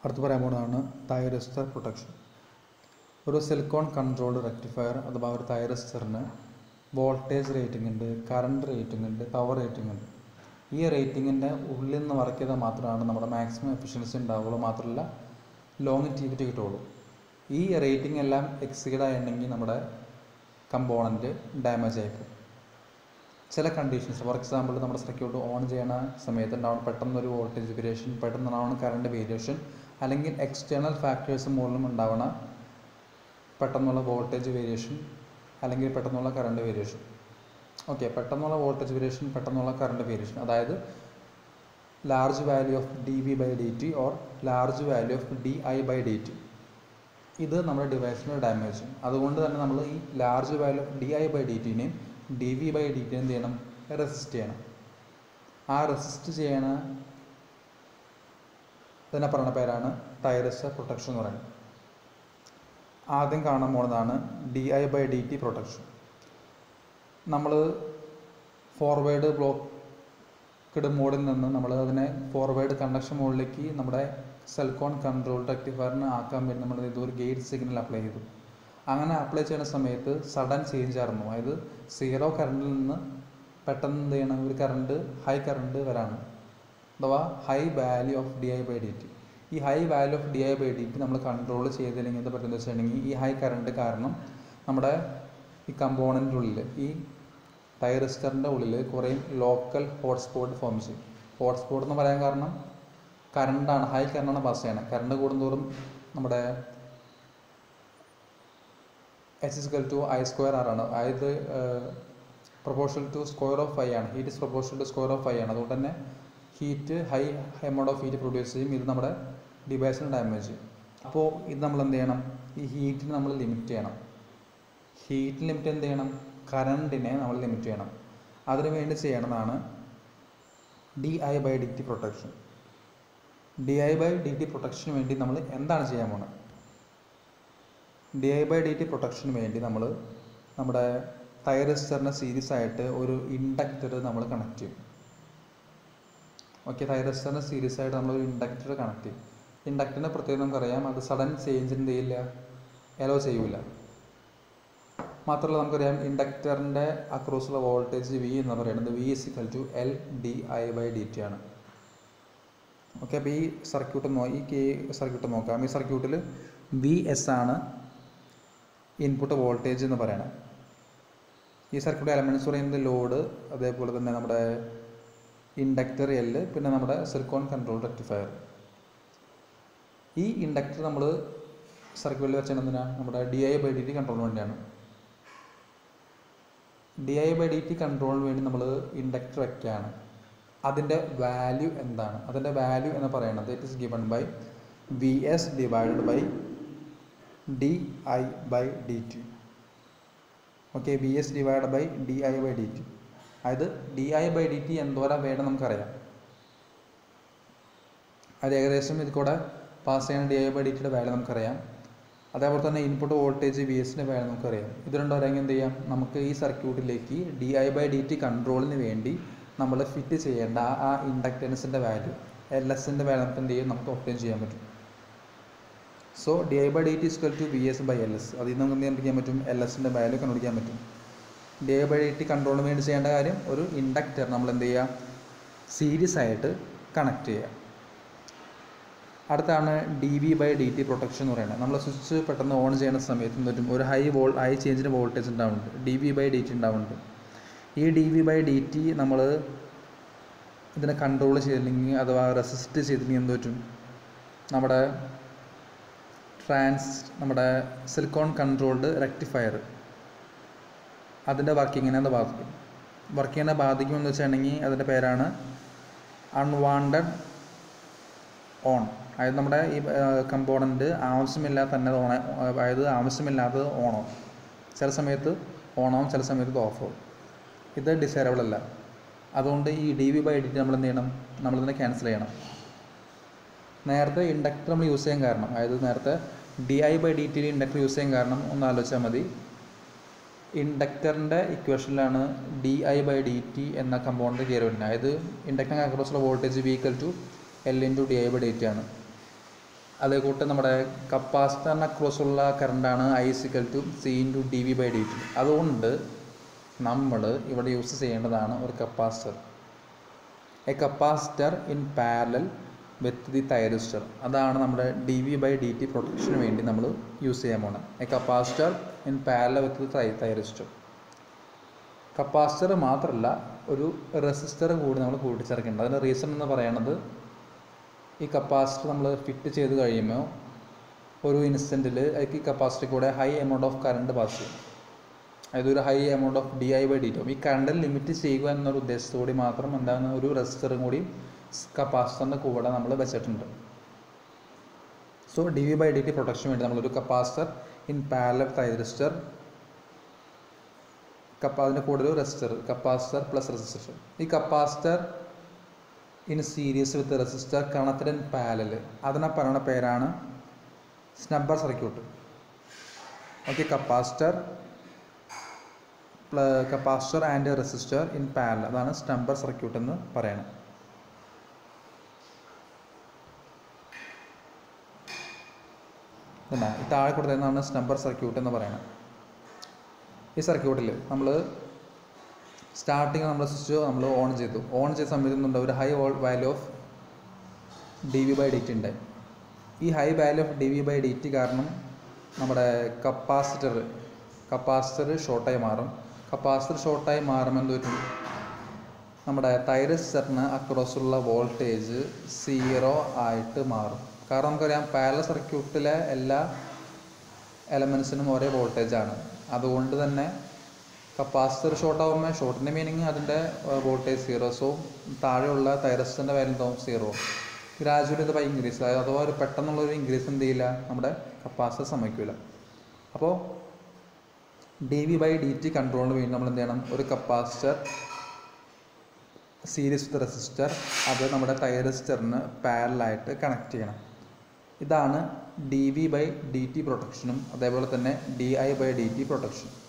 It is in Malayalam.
അടുത്ത് പറയാൻ പോകുന്നതാണ് തൈറിസ്റ്റർ പ്രൊട്ടക്ഷൻ. ഒരു സിലിക്കോൺ കൺട്രോൾഡ് റെക്ടിഫയർ അഥവാ ഒരു തൈറിസ്റ്ററിന് വോൾട്ടേജ് റേറ്റിംഗ് ഉണ്ട്, കറണ്ട് റേറ്റിംഗ് ഉണ്ട്, പവർ റേറ്റിംഗ് ഉണ്ട്. ഈ റേറ്റിങ്ങിൻ്റെ ഉള്ളിൽ നിന്ന് വർക്ക് ചെയ്താൽ മാത്രമാണ് നമ്മുടെ മാക്സിമം എഫിഷ്യൻസി ഉണ്ടാവുള്ളൂ, മാത്രമല്ല ലോങ്ങിറ്റിവിറ്റി കിട്ടുള്ളൂ. ഈ റേറ്റിംഗ് എല്ലാം എക്സീഡ് ആയിട്ടുണ്ടെങ്കിൽ നമ്മുടെ കമ്പോണൻറ്റ് ഡാമേജ് ആയിപ്പോകും. ചില കണ്ടീഷൻസ്, ഫോർ എക്സാമ്പിൾ നമ്മുടെ സർക്യൂട്ട് ഓൺ ചെയ്യുന്ന സമയത്ത് ഉണ്ടാവുന്ന പെട്ടെന്നൊരു വോൾട്ടേജ് വേരിയേഷൻ, പെട്ടെന്നുണ്ടാവുന്ന കറണ്ട് വേരിയേഷൻ, അല്ലെങ്കിൽ എക്സ്റ്റേണൽ ഫാക്ടേഴ്സ് മൂലം ഉണ്ടാവുന്ന പെട്ടെന്നുള്ള വോൾട്ടേജ് വേരിയേഷൻ അല്ലെങ്കിൽ പെട്ടെന്നുള്ള കറണ്ട് വേരിയേഷൻ. ഓക്കെ, പെട്ടെന്നുള്ള വോൾട്ടേജ് വേരിയേഷൻ, പെട്ടെന്നുള്ള കറണ്ട് വേരിയേഷൻ, അതായത് large value of dV/dt or large value of dI/dt. ഇത് നമ്മുടെ ഡിവൈസിന് ഡാമേജ് ചെയ്യും. അതുകൊണ്ട് തന്നെ നമ്മൾ ഈ ലാർജ് വാല്യൂ ഓഫ് dI/dtനെയും dV/dt എന്ത് ചെയ്യണം? റെസിസ്റ്റ് ചെയ്യണം. ആ റെസിസ്റ്റ് ചെയ്യണ ഇതിനെ പറയുന്ന പേരാണ് തൈറിസ്റ്റർ പ്രൊട്ടക്ഷൻ എന്ന് പറയുന്നത്. ആദ്യം കാണാൻ പോകുന്നതാണ് dI/dt പ്രൊട്ടക്ഷൻ. നമ്മൾ ഫോർവേഡ് ബ്ലോക്ക്ഡ് മോഡിൽ നിന്ന് നമ്മൾ അതിനെ ഫോർവേഡ് കണ്ടക്ഷൻ മോഡിലേക്ക് നമ്മുടെ സിലിക്കോൺ കൺട്രോൾ റെക്ടിഫയറിന് ആക്കാൻ വേണ്ടി നമ്മൾ ഇതൊരു ഗേറ്റ് സിഗ്നൽ അപ്ലൈ ചെയ്തു. അങ്ങനെ അപ്ലൈ ചെയ്യുന്ന സമയത്ത് സഡൻ ചേഞ്ച് ആയിരുന്നു. അതായത് സീറോ കറണ്ടിൽ നിന്ന് പെട്ടെന്ന് എന്ത് ചെയ്യണം? ഒരു കറണ്ട്, ഹൈ കറണ്ട് വരാണ്, അഥവാ ഹൈ വാല്യൂ ഓഫ് dI/dt. ഈ ഹൈ വാല്യൂ ഓഫ് dI/dt നമ്മൾ കൺട്രോൾ ചെയ്തില്ലെങ്കിൽ എന്താ പറ്റുന്നത് വെച്ചിട്ടുണ്ടെങ്കിൽ ഈ ഹൈ കറണ്ട് കാരണം നമ്മുടെ ഈ കമ്പോണൻ്റ് ഉള്ളിൽ, ഈ തൈറിസ്റ്ററിൻ്റെ ഉള്ളിൽ കുറേ ലോക്കൽ ഹോട്ട്സ്പോട്ട് ഫോം ചെയ്യും. ഹോട്ട്സ്പോട്ട് എന്ന് പറയാൻ കാരണം കറണ്ടാണ്, ഹൈ കറണ്ടാണ് പാസ് ചെയ്യണത്. കറണ്ട് കൂടുന്തോറും നമ്മുടെ H=I² R ആണ്. അതായത് proportional to square of I ആണ്. Heat is proportional to square of I ആണ്. അതുകൊണ്ട് തന്നെ heat high amount of heat produce ചെയ്യും. ഇത് നമ്മുടെ ഡിവൈസിന് ഡാമേജ് ചെയ്യും. അപ്പോൾ ഇത് നമ്മൾ എന്ത് ചെയ്യണം? ഈ ഹീറ്റിന് നമ്മൾ ലിമിറ്റ് ചെയ്യണം. ഹീറ്റ് ലിമിറ്റ് എന്ത് ചെയ്യണം? കറണ്ടിനെ നമ്മൾ ലിമിറ്റ് ചെയ്യണം. അതിനു വേണ്ടി ചെയ്യണതാണ് dI/dt പ്രൊട്ടക്ഷൻ. dI/dt പ്രൊട്ടക്ഷന് വേണ്ടി നമ്മൾ എന്താണ് ചെയ്യാൻ പോകുന്നത്? dI/dt പ്രൊട്ടക്ഷന് വേണ്ടി നമ്മൾ നമ്മുടെ തൈറിസ്റ്ററിന് സീരീസ് ആയിട്ട് ഒരു ഇൻഡക്ടർ നമ്മൾ കണക്ട് ചെയ്യും. ഓക്കെ, തൈറിസ്റ്ററിന് സീരീസ് ആയിട്ട് നമ്മളൊരു ഇൻഡക്ടർ കണക്ട് ചെയ്യും. ഇൻഡക്ടറിൻ്റെ പ്രത്യേകം നമുക്കറിയാം, അത് സഡൻ ചേഞ്ച് എന്ത് ചെയ്യില്ല, എലോ ചെയ്യില്ല. മാത്രമല്ല നമുക്കറിയാം ഇൻഡക്ടറിൻ്റെ അക്രോസുള്ള വോൾട്ടേജ് V എന്ന് പറയുന്നത് V=L dI/dt ആണ്. ഓക്കെ, അപ്പോൾ ഈ സർക്യൂട്ട് നോക്കാം. ഈ സർക്യൂട്ടിൽ Vs ആണ് ഇൻപുട്ട് വോൾട്ടേജ് എന്ന് പറയണത്. ഈ സർക്യൂട്ട് എലമെൻറ്റ്സ് പറയുന്നത് ലോഡ്, അതേപോലെ തന്നെ നമ്മുടെ ഇൻഡക്ടർ L, പിന്നെ നമ്മുടെ സിലിക്കോൺ കൺട്രോൾ റെക്ടിഫയർ. ഈ ഇൻഡക്ടർ നമ്മൾ സർക്യൂട്ടിൽ വെച്ചാൽ എന്തിനാണ്? നമ്മുടെ dI/dt കൺട്രോളിന് വേണ്ടിയാണ്. dI/dt കൺട്രോളിന് വേണ്ടി നമ്മൾ ഇൻഡക്ടർ വയ്ക്കുകയാണ്. അതിൻ്റെ വാല്യൂ എന്താണ്? അതിൻ്റെ വാല്യൂ എന്ന് പറയുന്നത് it is given by Vs/dI/dt. Okay, Vs/dI/dt. അതായത് dI/dt എന്തോരം വേണം നമുക്കറിയാം. അത് ഏകദേശം ഇത് കൂടെ പാസ് ചെയ്യുന്ന dI/dtയുടെ വാല്യൂ നമുക്കറിയാം. അതേപോലെ തന്നെ ഇൻപുട്ട് വോൾട്ടേജ് Vsൻ്റെ വാല്യൂ നമുക്കറിയാം. ഇത് രണ്ടും അറിയാമെങ്കിൽ എന്ത് ചെയ്യാം? നമുക്ക് ഈ സർക്യൂട്ടിലേക്ക് dI/dt കൺട്രോളിന് വേണ്ടി നമ്മൾ ഫിറ്റ് ചെയ്യേണ്ട ആ ഇൻഡക്റ്റൻസിൻ്റെ വാല്യൂ, Ls-ൻ്റെ വാല്യൂ നമുക്ക് എന്ത് ചെയ്യും? നമുക്ക് ഒബ്റ്റെയിൻ ചെയ്യാൻ പറ്റും. So dI/dt Vs/Ls. അതിൽ നിന്ന് നമുക്ക് എന്ത് ചെയ്യാൻ പറ്റും? Ls-ൻ്റെ വാല്യൂ കണ്ടുപിടിക്കാൻ പറ്റും. dI/dt കൺട്രോളിന് വേണ്ടി ചെയ്യേണ്ട കാര്യം, ഒരു ഇൻഡക്ടർ നമ്മൾ എന്ത് ചെയ്യുക? സീരീസ് ആയിട്ട് കണക്ട് ചെയ്യുക. അടുത്താണ് dV/dt പ്രൊട്ടക്ഷൻ എന്ന് പറയുന്നത്. നമ്മൾ സ്വിച്ച് പെട്ടെന്ന് ഓൺ ചെയ്യുന്ന സമയത്ത് എന്ത് പറ്റും? ഒരു ഹൈ ചേഞ്ചിന് വോൾട്ടേജ് ഉണ്ടാവുന്നുണ്ട്, dV/dt ഉണ്ടാവുന്നുണ്ട്. ഈ dV/dt നമ്മൾ ഇതിനെ കൺട്രോൾ ചെയ്തില്ലെങ്കിൽ അഥവാ റെസിസ്റ്റ് ചെയ്തില്ലെങ്കിൽ എന്ത് പറ്റും? നമ്മുടെ സിലിക്കോൺ കൺട്രോൾഡ് റെക്ടിഫയർ അതിൻ്റെ വർക്കിങ്ങിനെ അത് ബാധിക്കും. വർക്കിങ്ങിനെ ബാധിക്കുമെന്ന് വെച്ചിട്ടുണ്ടെങ്കിൽ അതിൻ്റെ പേരാണ് അൺവാണ്ടഡ് ഓൺ. അതായത് നമ്മുടെ ഈ കമ്പോണൻറ്റ് ആവശ്യമില്ലാതെ തന്നെ അതായത് ആവശ്യമില്ലാത്തത് ഓണാവും. ചില സമയത്ത് ഓണാവും, ചില സമയത്ത് ഓഫ് ആവും. ഇത് ഡിസൈറബിൾ അല്ല. അതുകൊണ്ട് ഈ dV/dt നമ്മൾ എന്ത് ചെയ്യണം? നമ്മളിതിനെ ക്യാൻസൽ ചെയ്യണം. നേരത്തെ ഇൻഡക്ടർ നമ്മൾ യൂസ് ചെയ്യാൻ കാരണം, അതായത് നേരത്തെ dI/dt ഇൻഡക്ടർ യൂസ് ചെയ്യാൻ കാരണം ഒന്ന് ആലോചിച്ചാൽ മതി. ഇൻഡക്ടറിൻ്റെ ഇക്വേഷനിലാണ് dI/dt എന്ന കമ്പോണൻറ്റ് കയറി വരുന്നത്. അതായത് ഇൻഡക്ടറിന് അക്രോസുള്ള വോൾട്ടേജ് V=L × dI/dt ആണ്. അതേകൂട്ട് നമ്മുടെ കപ്പാസിറ്ററിന് അക്രോസുള്ള കറണ്ടാണ് I=C/dV/dt. അതുകൊണ്ട് നമ്മൾ ഇവിടെ യൂസ് ചെയ്യേണ്ടതാണ് ഒരു capacitor. A capacitor in parallel with the thyristor. അതാണ് നമ്മുടെ dV/dt പ്രൊട്ടക്ഷന് വേണ്ടി നമ്മൾ യൂസ് ചെയ്യാൻ പോകുന്നത്. A capacitor in parallel with the thyristor. Capacitor മാത്രമല്ല, ഒരു റെസിസ്റ്റർ കൂടി നമ്മൾ കൂട്ടിച്ചേർക്കേണ്ടത്. അതിൻ്റെ റീസൺ എന്ന് പറയുന്നത്, ഈ കപ്പാസിറ്റർ നമ്മൾ ഫിറ്റ് ചെയ്ത് കഴിയുമ്പോൾ ഒരു ഇൻസ്റ്റൻറ്റിൽ ഈ കപ്പാസിറ്റർ കൂടെ high amount of current pass ചെയ്യും. അതായത് ഒരു ഹൈ എമൗണ്ട് ഓഫ് dI/dt. ഈ കറണ്ട് ലിമിറ്റ് ചെയ്യുക എന്നൊരു ഉദ്ദേശത്തോടെ മാത്രം എന്താണ് ഒരു റെസിസ്റ്ററും കൂടി കപ്പാസിറ്ററിൻ്റെ കൂടെ നമ്മൾ വെച്ചിട്ടുണ്ട്. സോ dV/dt പ്രൊട്ടക്ഷന് വേണ്ടി നമ്മളൊരു കപ്പാസിറ്റർ ഇൻ പാരലൽ തൈറിസ്റ്റർ, അതിൻ്റെ കൂടെ ഒരു റെസിസ്റ്റർ, കപ്പാസിറ്റർ പ്ലസ് റെസിസ്റ്റർ. ഈ capacitor in series with resistor connected in parallel, അതിനെ പറയുന്ന പേരാണ് snubber circuit. Okay, capacitor and resistor in parallel, അതാണ് സ്നബ്ബർ സർക്യൂട്ട് എന്ന് പറയുന്നത്. ഈ താഴെ കൊടുത്തതാണ് സ്നബ്ബർ സർക്യൂട്ട് എന്ന് പറയുന്നത്. ഈ സർക്യൂട്ടിൽ നമ്മൾ സ്റ്റാർട്ടിങ് നമ്മൾ സ്വിച്ച് നമ്മൾ ഓൺ ചെയ്ത സമയത്ത് ഒരു ഹൈ വാല്യൂ ഓഫ് dV/dt ഉണ്ടായി. ഈ ഹൈ വാല്യൂ ഓഫ് dV/dt കാരണം നമ്മുടെ കപ്പാസിറ്റർ ഷോർട്ടായി മാറും. കപ്പാസിറ്റർ ഷോർട്ടായി മാറുമ്പോൾ എന്ത് പറ്റും, നമ്മുടെ തൈറിസ്റ്ററിന് അക്രോസുള്ള വോൾട്ടേജ് 0 ആയിട്ട് മാറും. കാരണം നമുക്കറിയാം, പാരലൽ സർക്യൂട്ടിലെ എല്ലാ എലമെൻസിനും ഒരേ വോൾട്ടേജാണ്. അതുകൊണ്ട് തന്നെ കപ്പാസിറ്റർ ഷോർട്ടാകുമ്പോൾ ഷോർട്ടിൻ്റെ മീനിങ് അതിൻ്റെ വോൾട്ടേജ് 0. സോ താഴെയുള്ള തൈറിസ്റ്ററിൻ്റെ വാല്യൂ എന്താവും, 0. ഗ്രാജുവലി ഇത് ഇൻക്രീസ്, അഥവാ ഒരു പെട്ടെന്നുള്ളൊരു ഇൻക്രീസ് എന്ത് ചെയ്യില്ല, നമ്മുടെ കപ്പാസിറ്റർ സമ്മതിക്കില്ല. അപ്പോൾ dV/dt കൺട്രോളിന് വേണ്ടി നമ്മൾ എന്ത് ചെയ്യണം, ഒരു കപ്പാസിറ്റർ സീരീസ് വിത്ത് റെസിസ്റ്റർ, അത് നമ്മുടെ തൈറിസ്റ്ററിന് പാരലായിട്ട് കണക്ട് ചെയ്യണം. ഇതാണ് dV/dt പ്രൊട്ടക്ഷനും അതേപോലെ തന്നെ dI/dt പ്രൊട്ടക്ഷനും.